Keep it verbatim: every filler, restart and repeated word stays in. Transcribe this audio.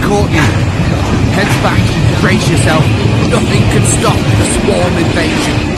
caught you. Heads back, brace yourself. Nothing can stop the swarm invasion.